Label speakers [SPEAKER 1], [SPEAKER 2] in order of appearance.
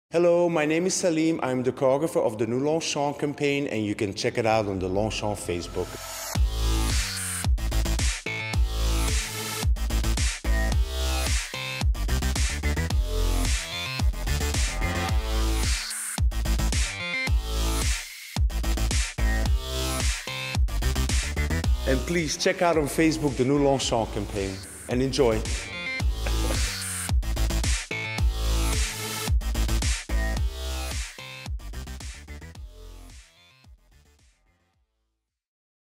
[SPEAKER 1] Hello, my name is Salim. I'm the choreographer of the new Longchamp campaign, and you can check it out on the Longchamp Facebook. And please check out on Facebook the new Longchamp campaign and enjoy.